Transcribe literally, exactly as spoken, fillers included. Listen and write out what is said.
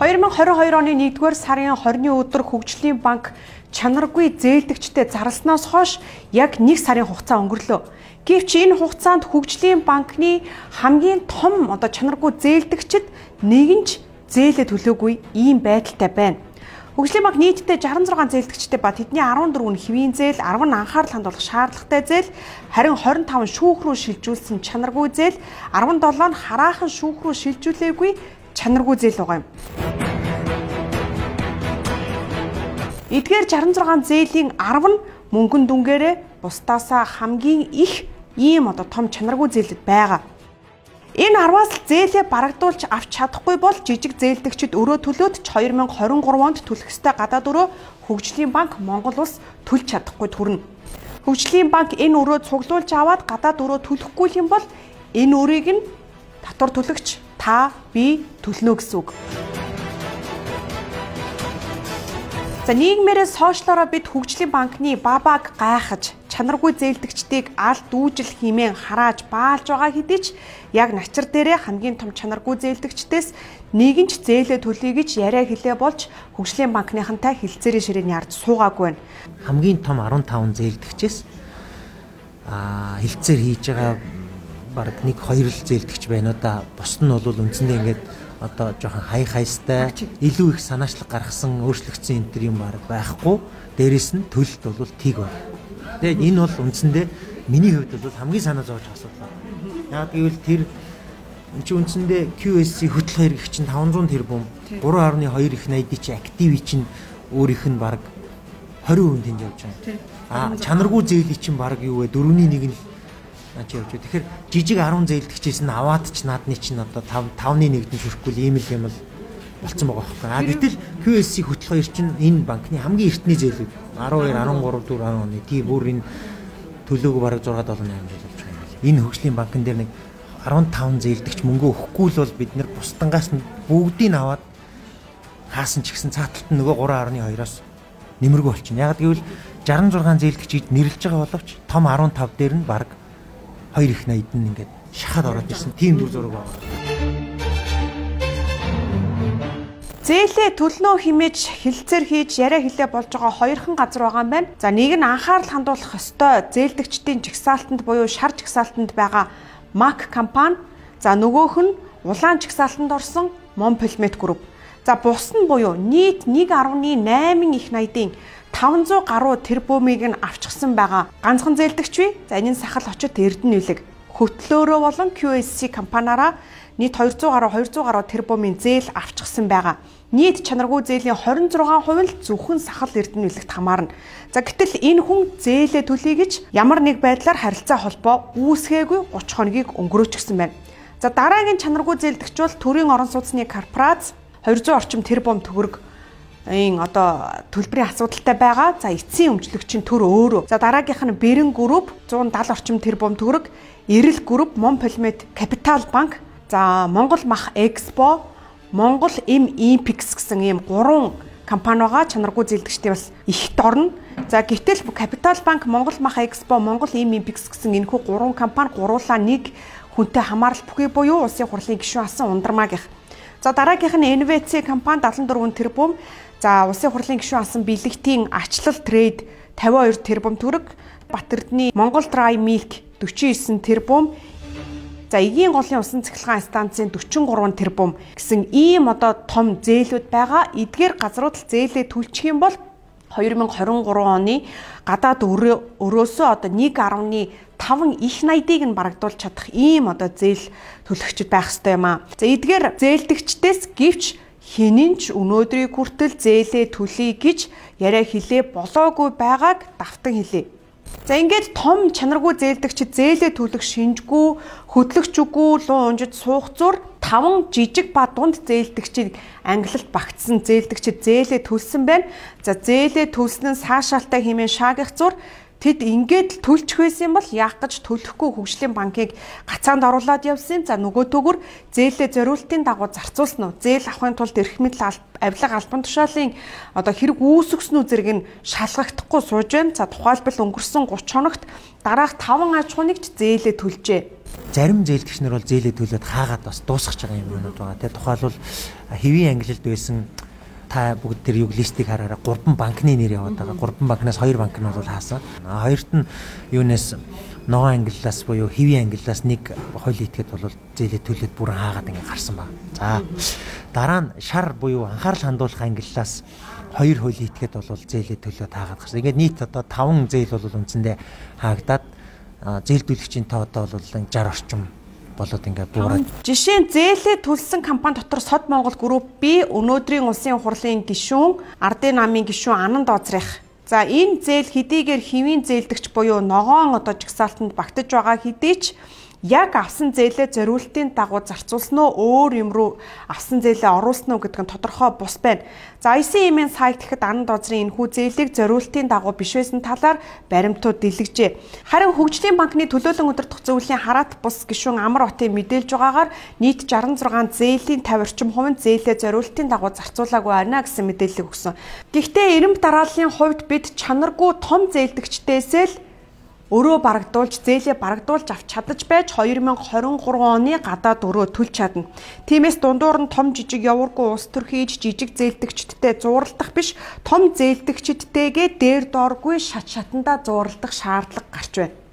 хоёр мянга хорин хоёр оны нэгдүгээр сарын хорины өдөр Хөгжлийн банк чанаргүй зээлдэгчдэд зарласноос хойш яг нэг сарын хугацаа өнгөрлөө. Гэвч энэ хугацаанд Хөгжлийн банкны хамгийн том одоо чанаргүй зээлдэгчид нэгэн ч зээлээ төлөөгүй ийм байдалтай байна. Хөгжлийн банк нийтдээ шестьдесят six зээлдэгчтэй ба тэдний арван дөрөв нь хэвийн зээл, арван нь анхаарал хандуулах шаардлагатай зээл, харин двадцать five нь шүүх рүү шилжүүлсэн чанаргүй зээл, seven нь хараахан шүүх рүү шилжүүлээгүй чанаргүй зээл байгаа юм. Эдгээр шестьдесят six зээлийн ten нь мөнгөн дүнгээрээ бусдаасаа хамгийн их ийм одоо том чанаргүй зээлд байгаа. Энэ ten-аас зээлээ барагдуулж авч чадахгүй бол жижиг зээлдэгчид өрөө төлөөд two thousand twenty-three онд төлөх ёстой гадаад өрөө Хөгжлийн банк Монгол улс төлж чадахгүй төрнө. Хөгжлийн банк энэ өрөө цуглуулж аваад гадаад өрөө төлөхгүй юм бол энэ өрийг нь татвар төлөгч та би төлнө гэсэн үг. За нийгмээрээ сошиалороо бид Хөгжлийн банкны бабаг гайхаж чанаргүй зээлдэгчдийг аль дүүжил хэмээн харааж баалж байгаа хэдий ч яг начир дээрээ хамгийн том чанаргүй зээлдэгчдээс нэгэн ч зээлээ төлөе гэж яриа хэлээ болж Хөгжлийн банкныхантай хилцээрийн ширээний ард суугаагүй байна. Хамгийн том fifteen зээлдэгчээс аа хилцээр хийж байгаа баг нэг хоёр л зээлдэгч байна уу да. Бус нь бол үндсэндээ ингээд одоо жоохон хай хайстай илүү их санаачлаг гаргасан өөрчлөгдсөн энэ төр юм баг байхгүй. Дээрээс нь төлөлт бол тийг байна. Тэгээд энэ бол үндсэндээ миний хувьд бол хамгийн санаа зовж асуудал. Яг гэвэл тэр энэ чинь үндсэндээ Q S C хөтлөх хэрэг чинь five hundred тэрбум three point two их найдын чи актив чинь өөрийнх нь баг twenty percent тэнд явж байгаа. Аа чанаргүй зээлийн чинь баг юу вэ? four-ний one нь наач явж байгаа. Тэгэхээр жижиг ten зээлдэгчээс нь аваад ч наадны чинь одоо five-ны one-д шүрхгүй ийм л юм л болцсон байгаа байхгүй. А гэтэл Q S C хөтлөх хоёр чинь энэ банкны хамгийн эртний зээлүүд twelve, thirteen, four оны тийм бүр энэ төлөөг бараг six, seven, eight жил болж байгаа юм. Энэ Хөгжлийн банкн дээр нэг fifteen зээлдэгч мөнгө өгөхгүй л бол бид нэр бусдангаас нь бүгдийг аваад хаасан ч гэсэн цааталт нь нөгөө three point two-аас нэмэргүй болчихно. Яг гэвэл sixty-six зээлдэгчид нэрлэж байгаа боловч том fifteen дээр нь бараг two их найд нь ингээд шахаад ороод ирсэн тийм дүр зураг байна. Зээлээ төлнөө хэмээж хилцээр хийж яриа хэлээ болж байгаа хоёрхан газар байгаа юм байна. За нэг нь анхаарал хандуулах ёстой зээлдэгчдийн жагсаалтанд буюу шар жагсаалтанд байгаа Mac компани. За нөгөөх нь улаан жагсаалтанд орсон Monpelmet Group. За бус нь буюу нийт one point eight их найдын five hundred гаруй тэрбумыг нь авчихсан байгаа ганцхан зээлдэгч бий. За энэ нь сахал очит Эрдэнэ үлэг хөтлөөрөө болон Q S C компаниараа нийт two hundred гаруй two hundred гаруй тэрбумын зээл авчихсан байгаа. Нийт чанаргүй зээлийн twenty-six percent л зөвхөн сахал Эрдэнэ үлэгт хамаарна. За гэтэл энэ хүн зээлээ төлөе гэж ямар нэг байдлаар харилцаа холбоо үүсгээгүй thirty хоногийг өнгөрөөчихсөн байна. За дараагийн чанаргүй зээлдэгч бол төрийн орон сууцны корпорац two hundred орчим тэрбум төгрөг ийн одоо төлбөрийн асуудалтай байгаа. За эцсийн өмчлөгч нь төр өөрөө. За дараагийнх нь Бэрэн групп one seventy орчим тэрбум төгрөг, Эрэл групп, Monpelmet Capital банк, за Монгол Мах Экспо, Монгол М Импикс гэсэн ийм гурван компани байгаа. Чанаргүй зээлдэгчтэй бас ихт орно. За гэтэл Capital банк, Монгол Мах Экспо, Монгол М Импикс гэсэн энэхүү гурван компани гуруулаа нэг хүнтэй хамаарал бүхий буюу улсын хурлын гишүүн асан ундрмаагийнх. За дараагийнх нь Н В C компани seventy-four тэрбум, за улсын хурлын гишүүн асан бэлэгтийн ачлал трейд fifty-two тэрбум төгрөг, Бат Эрдэнэ Монгол Dry Milk forty-nine тэрбум, за эгийн голын усан цахилгаан станцын forty-three тэрбум гэсэн ийм одоо том зээлүүд байгаа. Эдгээр газрууд л зээлээ төлчих юм бол twenty twenty-three оны гадаад өрөөсөө одоо one point five их найдыг нь барагдуулж чадах ийм одоо зээл төлөгчд байх ёстой юм аа. За эдгээр зээлдэгчдээс гэвч хинэн ч өнөөдрийг хүртэл зээлээ төлөе гэж яриа хэлээ болоогүй байгааг давтан хэлээ. За ингээд том чанаргүй зээлдэгчид зээлээ төлөх шинжгүй, хөтлөгч үгүй луу унжид суух зур five жижиг ба дунд зээлдэгчид ангилалт багтсан зээлдэгчид зээлээ төлсөн байна. За зээлээ төлсөн нь саашаалтай хэмээн шаагих зур Тэд ингээд л төлчих байсан бол яах гэж төлөхгүй хөгжлийн банкыг гацаанд оруулаад явсан. За нөгөө төгөр зээлээ зориултын дагуу зарцуулсан уу? Зээл авахын тулд эрх мэдэл авилга албан тушаалын одоо хэрэг үүсгэсэн үү зэрэг нь шалгагдахгүй сууж байна. За тухайлбал өнгөрсөн гурван хоногт дараах таван аж ахуйнэгч зээлээ төлжээ. Зарим зээлдэгч нар бол зээлээ төлөөд хаагаад бас дуусгах байгаа юм байна байгаа. Тэгээ тухайлбал хэвийн ангилалд байсан та бүгд тэр юг листийг хараараа гурван банкны нэр яваад байгаа. Гурван банкнаас хоёр банк нь бол хаасан. Хоёрт нь юунаас ногоон ангиллаас буюу хэвийн ангиллаас нэг хууль итгэхэд бол зээлээ төлөөд бүрэн хаагаад ингээ гарсан байна. За дараа нь шар буюу анхаарал хандуулах ангиллаас хоёр хууль итгэхэд бол зээлээ төлөөд хаагаад гарсан. Ингээд нийт одоо таван зээл бол үндсэндээ хаагдаад зээлдүүлэгчийн тоо одоо бол шестьдесят орчим болоод ингээд буураад. Жишээ нь зээлээ төлсөн компани дотор Сод Монгол Групп B өнөөдрийн улсын хурлын гишүүн Ардын намын гишүүн Ананд Озрих. За энэ зээл хэдийгээр хэвийн зээлдэгч буюу ногоон одоо жагсаалтанд багтаж байгаа хэдий ч яг авсан зээлээ зориултын дагуу зарцуулсан уу өөр юм руу авсан зээлээ оруулсан уу гэдэг нь тодорхой бус байна. За ай си эм-ийн сайт гэхэд Ананд Озрын энэхүү зээлийг зориултын дагуу биш байсан талаар баримтууд дэлгэжээ. Харин хөгжлийн банкны төлөөлөн удирдах зөвлөлийн хараат бус гишүүн Амар Отын мэдээлж байгаагаар нийт шестьдесят шесть зээлийн пятьдесят орчим хувь нь зээлээ зориултын дагуу зарцуулаагүй байна гэсэн мэдээлэл өгсөн. Гэхдээ эренб дарааллын хувьд бид чанаргүй том зээлдэгчдээс л өрөө барагдуулж зээлээ барагдуулж авч чадаж байж две тысячи двадцать три оны гадаад өрөө төлж чадна. Тиймээс дундуур нь том жижиг яваргүй улс төр хийж жижиг зээлдэгчдтэй зууралдах биш, том зээлдэгчдтэйгээ дээр дооргүй шат шатандаа зууралдах шаардлага гарч байна.